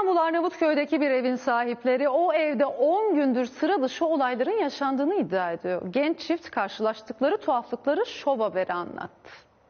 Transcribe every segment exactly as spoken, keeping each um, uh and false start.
İstanbul Arnavutköy'deki bir evin sahipleri o evde on gündür sıra dışı olayların yaşandığını iddia ediyor. Genç çift karşılaştıkları tuhaflıkları Şov Haber'e anlattı.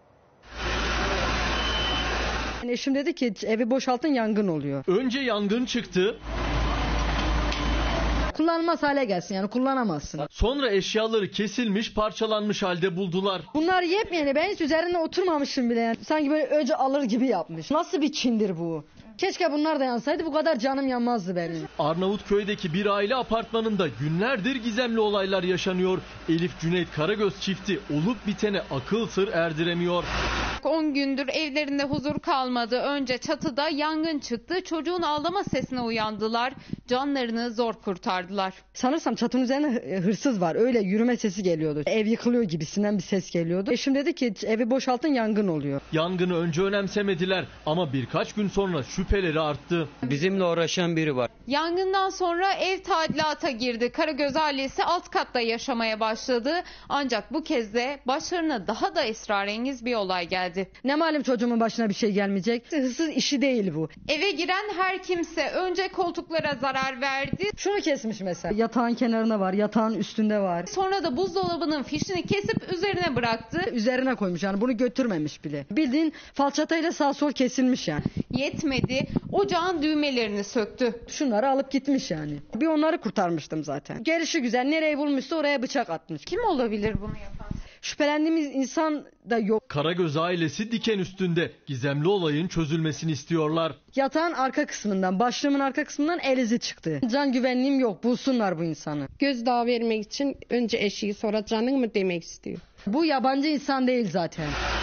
Eşim dedi ki evi boşaltın, yangın oluyor. Önce yangın çıktı. Kullanılmaz hale gelsin, yani kullanamazsın. Sonra eşyaları kesilmiş, parçalanmış halde buldular. Bunlar yepyeni, ben hiç üzerine oturmamışım bile. Yani. Sanki böyle öce alır gibi yapmış. Nasıl bir Çindir bu? Keşke bunlar da yansaydı, bu kadar canım yanmazdı benim. Arnavutköy'deki bir aile apartmanında günlerdir gizemli olaylar yaşanıyor. Elif Cüneyt Karagöz çifti olup bitene akıl sır erdiremiyor. on gündür evlerinde huzur kalmadı. Önce çatıda yangın çıktı. Çocuğun ağlama sesine uyandılar. Canlarını zor kurtardılar. Sanırsam çatının üzerine hırsız var. Öyle yürüme sesi geliyordu. Ev yıkılıyor gibisinden bir ses geliyordu. Eşim dedi ki evi boşaltın, yangın oluyor. Yangını önce önemsemediler ama birkaç gün sonra şüpheleri arttı. Bizimle uğraşan biri var. Yangından sonra ev tadilata girdi. Karagöz ailesi alt katta yaşamaya başladı. Ancak bu kez de başlarına daha da esrarengiz bir olay geldi. Ne malum çocuğumun başına bir şey gelmeyecek. Hırsız işi değil bu. Eve giren her kimse önce koltuklara zarar verdi. Şunu kesmiş mesela. Yatağın kenarına var, yatağın üstünde var. Sonra da buzdolabının fişini kesip üzerine bıraktı. Üzerine koymuş, yani bunu götürmemiş bile. Bildiğin falçatayla sağ sol kesilmiş yani. Yetmedi. Ocağın düğmelerini söktü. Şunları alıp gitmiş yani. Bir onları kurtarmıştım zaten. Gelişi güzel, nereyi bulmuşsa oraya bıçak atmış. Kim olabilir bunu yapan? Şüphelendiğimiz insan da yok. Karagöz ailesi diken üstünde. Gizemli olayın çözülmesini istiyorlar. Yatağın arka kısmından, başlığımın arka kısmından el izi çıktı. Can güvenliğim yok, bulsunlar bu insanı. Gözdağı vermek için önce eşiği sonra canın mı demek istiyor. Bu yabancı insan değil zaten.